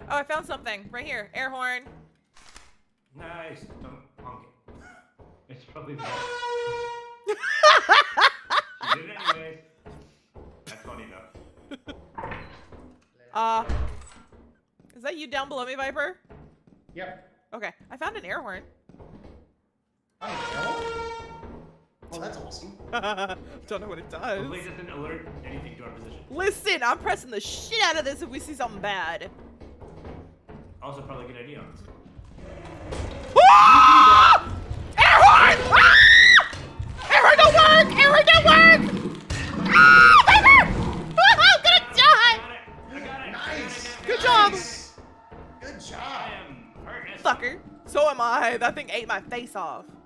Oh, I found something right here. Air horn. Nice. Don't honk it. It's probably bad. She did it anyways. That's funny though. Is that you down below me, Viper? Yep. Okay, I found an air horn. Oh, that's awesome. Don't know what it does. Hopefully it doesn't alert anything to our position. Listen, I'm pressing the shit out of this if we see something bad. Also, probably a good idea, honestly. Ah! Air horn! Ah! Air horn don't work! Air horn don't work! Ah! Viper! I'm gonna die! I got it! Nice. Good job. Good I job. am hurt as Fucker. So am I. That thing ate my face off.